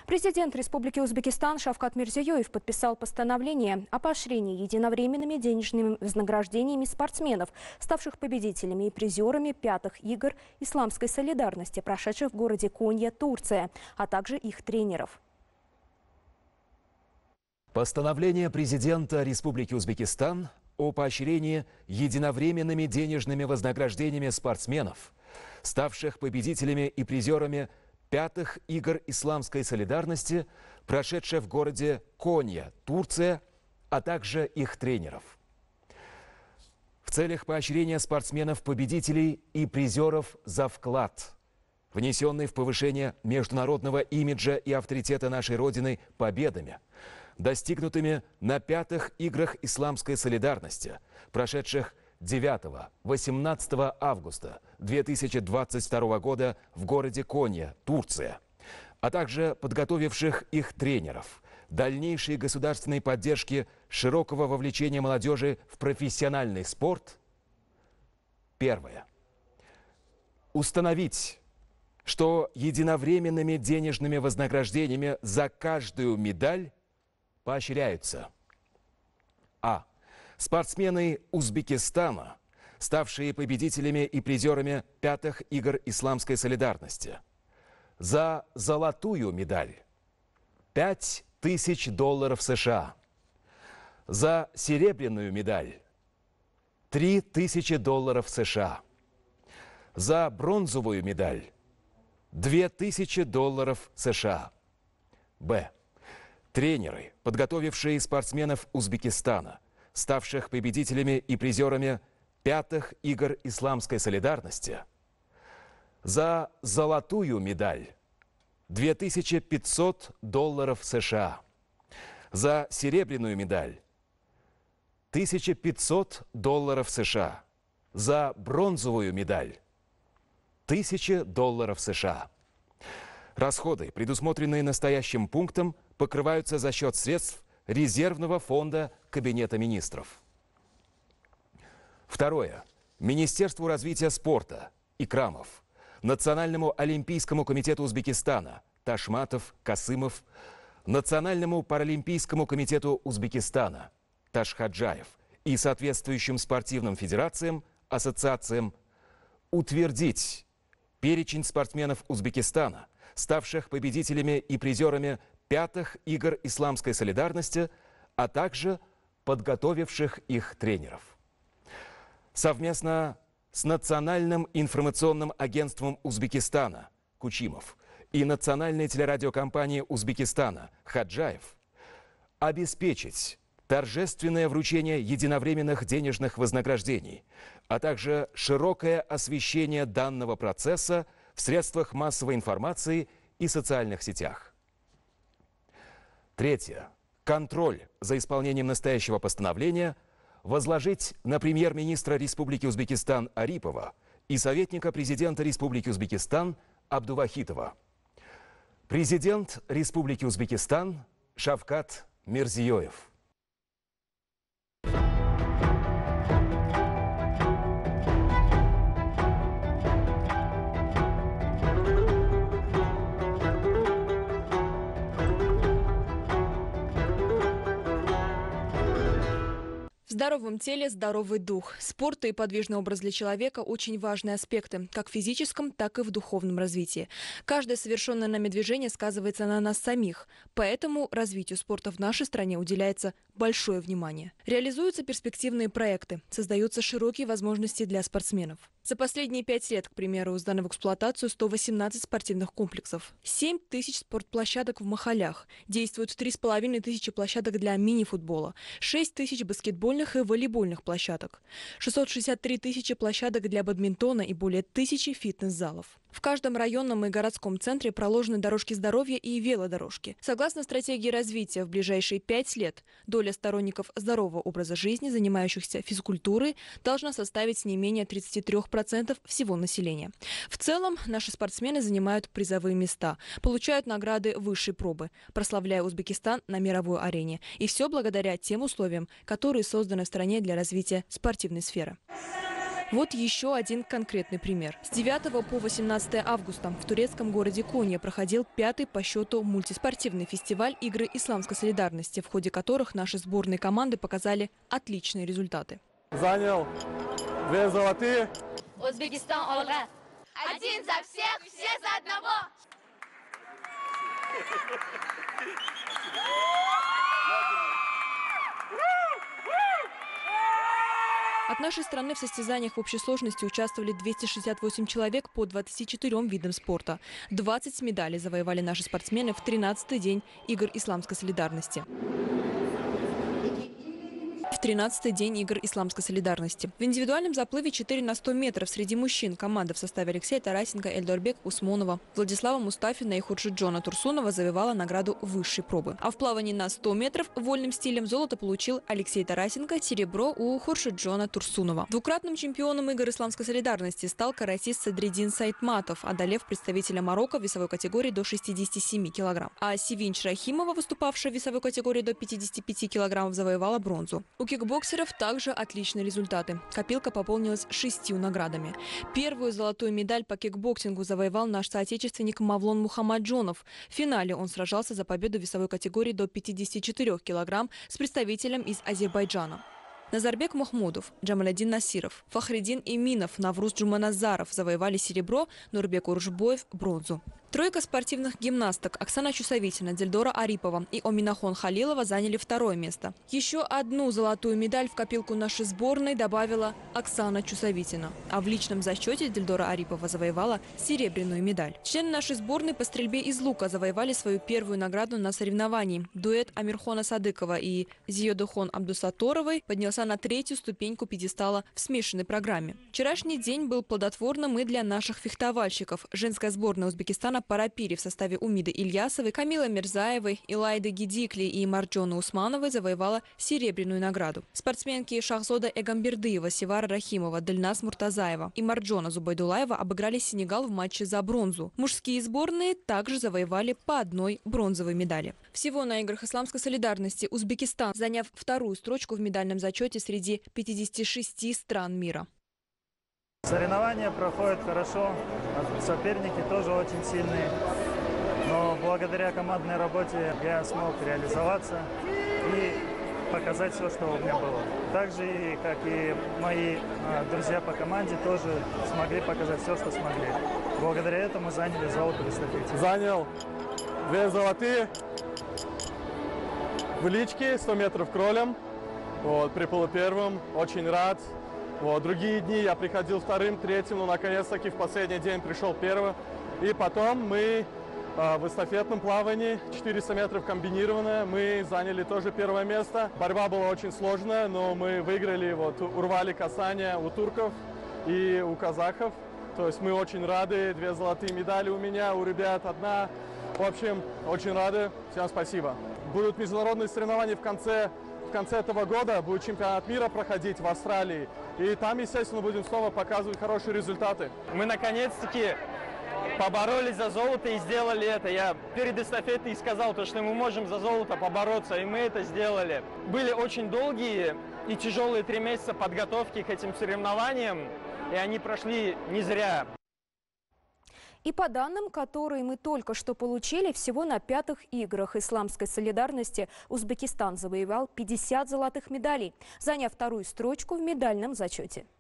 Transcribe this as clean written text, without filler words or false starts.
Президент Республики Узбекистан Шавкат Мирзиёев подписал постановление о поощрении единовременными денежными вознаграждениями спортсменов, ставших победителями и призерами пятых игр исламской солидарности, прошедших в городе Конья, Турция, а также их тренеров. Постановление президента Республики Узбекистан о поощрении единовременными денежными вознаграждениями спортсменов, ставших победителями и призерами пятых игр исламской солидарности, прошедших в городе Конья, Турция, а также их тренеров. В целях поощрения спортсменов-победителей и призеров за вклад, внесенный в повышение международного имиджа и авторитета нашей Родины победами, достигнутыми на пятых играх исламской солидарности, прошедших 9-18 августа 2022 года в городе Конья, Турция, а также подготовивших их тренеров, дальнейшей государственной поддержки широкого вовлечения молодежи в профессиональный спорт. Первое. Установить, что единовременными денежными вознаграждениями за каждую медаль поощряются: а. Спортсмены Узбекистана, ставшие победителями и призерами пятых игр исламской солидарности, за золотую медаль $5000 США, за серебряную медаль $3000 США, за бронзовую медаль $2000 США. Б. Тренеры, подготовившие спортсменов Узбекистана, ставших победителями и призерами пятых игр исламской солидарности, за золотую медаль $2500 США, за серебряную медаль $1500 США, за бронзовую медаль $1000 США. Расходы, предусмотренные настоящим пунктом, покрываются за счет средств резервного фонда Кабинета министров. Второе. Министерству развития спорта Икрамов, Национальному олимпийскому комитету Узбекистана Ташматов, Касымов, Национальному паралимпийскому комитету Узбекистана Ташхаджаев и соответствующим спортивным федерациям, ассоциациям утвердить перечень спортсменов Узбекистана, ставших победителями и призерами пятых игр исламской солидарности, а также подготовивших их тренеров. Совместно с Национальным информационным агентством Узбекистана Кучимов и Национальной телерадиокомпанией Узбекистана Хаджаев обеспечить торжественное вручение единовременных денежных вознаграждений, а также широкое освещение данного процесса в средствах массовой информации и социальных сетях. Третье. Контроль за исполнением настоящего постановления возложить на премьер-министра Республики Узбекистан Арипова и советника президента Республики Узбекистан Абдувахитова. Президент Республики Узбекистан Шавкат Мирзиёев. В здоровом теле здоровый дух. Спорт и подвижный образ для человека – очень важные аспекты, как в физическом, так и в духовном развитии. Каждое совершенное нами движение сказывается на нас самих, поэтому развитию спорта в нашей стране уделяется большое внимание. Реализуются перспективные проекты, создаются широкие возможности для спортсменов. За последние 5 лет, к примеру, сданы в эксплуатацию 118 спортивных комплексов, 7 тысяч спортплощадок в Махалях, действуют 3500 площадок для мини-футбола, 6 тысяч баскетбольных и волейбольных площадок, 663 тысячи площадок для бадминтона и более 1000 фитнес-залов. В каждом районном и городском центре проложены дорожки здоровья и велодорожки. Согласно стратегии развития, в ближайшие 5 лет доля сторонников здорового образа жизни, занимающихся физкультурой, должна составить не менее 33% всего населения. В целом, наши спортсмены занимают призовые места, получают награды высшей пробы, прославляя Узбекистан на мировой арене. И все благодаря тем условиям, которые созданы в стране для развития спортивной сферы. Вот еще один конкретный пример. С 9 по 18 августа в турецком городе Конья проходил 5-й по счету мультиспортивный фестиваль «Игры исламской солидарности», в ходе которых наши сборные команды показали отличные результаты. Занял 2 золотые. Узбекистан Олга. Один за всех, все за одного. От нашей страны в состязаниях в общей сложности участвовали 268 человек по 24 видам спорта. 20 медалей завоевали наши спортсмены в 13-й день Игр исламской солидарности. В 13-й день Игр исламской солидарности. В индивидуальном заплыве 4 на 100 метров среди мужчин команда в составе Алексея Тарасенко, Эльдорбек Усмонова, Владислава Мустафина и Хуршиджона Турсунова завоевала награду высшей пробы. А в плавании на 100 метров вольным стилем золото получил Алексей Тарасенко, серебро у Хуршиджона Турсунова. Двукратным чемпионом Игр исламской солидарности стал каратист Садриддин Сайтматов, одолев представителя Марокко в весовой категории до 67 килограмм. А Сивинч Рахимова, выступавшая в весовой категории до 55 килограммов, завоевала бронзу. У кикбоксеров также отличные результаты. Копилка пополнилась 6 наградами. Первую золотую медаль по кикбоксингу завоевал наш соотечественник Мавлон Мухаммаджонов. В финале он сражался за победу в весовой категории до 54 килограмм с представителем из Азербайджана. Назарбек Махмудов, Джамалядин Насиров, Фахриддин Иминов, Навруз Джуманазаров завоевали серебро, Нурбек Уржбоев – бронзу. Тройка спортивных гимнасток Оксана Чусовитина, Дельдора Арипова и Оминахон Халилова заняли 2-е место. Еще одну золотую медаль в копилку нашей сборной добавила Оксана Чусовитина. А в личном зачете Дельдора Арипова завоевала серебряную медаль. Члены нашей сборной по стрельбе из лука завоевали свою первую награду на соревновании. Дуэт Амирхона Садыкова и Зиёдохон Абдусаторовой поднялся на 3-ю ступеньку пьедестала в смешанной программе. Вчерашний день был плодотворным и для наших фехтовальщиков. Женская сборная Узбекистана по рапире в составе Умиды Ильясовой, Камилы Мирзаевой, Илайды Гидикли и Марджоны Усмановой завоевала серебряную награду. Спортсменки Шахзода Эгамбердыева, Севара Рахимова, Дельназ Муртазаева и Марджона Зубайдулаева обыграли Сенегал в матче за бронзу. Мужские сборные также завоевали по 1 бронзовой медали. Всего на Играх исламской солидарности Узбекистан, заняв 2-ю строчку в медальном зачете среди 56 стран мира. Соревнования проходят хорошо, соперники тоже очень сильные, но благодаря командной работе я смог реализоваться и показать все, что у меня было. Также, как и мои друзья по команде, тоже смогли показать все, что смогли. Благодаря этому заняли золото в эстафете. Занял 2 золотые. В личке 100 метров кролем. Вот, приплыл первым, очень рад. Вот, другие дни я приходил 2-м, 3-м, но наконец-таки в последний день пришел 1-м. И потом мы в эстафетном плавании 400 метров комбинированное, мы заняли тоже 1-е место. Борьба была очень сложная, но мы выиграли, вот, урвали касание у турков и у казахов. То есть мы очень рады, 2 золотые медали у меня, у ребят 1. В общем, очень рады, всем спасибо. Будут международные соревнования в конце этого года, будет чемпионат мира проходить в Австралии. И там, естественно, будем снова показывать хорошие результаты. Мы наконец-таки поборолись за золото и сделали это. Я перед эстафетой сказал, что мы можем за золото побороться, и мы это сделали. Были очень долгие и тяжелые 3 месяца подготовки к этим соревнованиям, и они прошли не зря. И по данным, которые мы только что получили, всего на 5-х Играх исламской солидарности Узбекистан завоевал 50 золотых медалей, заняв 2-ю строчку в медальном зачете.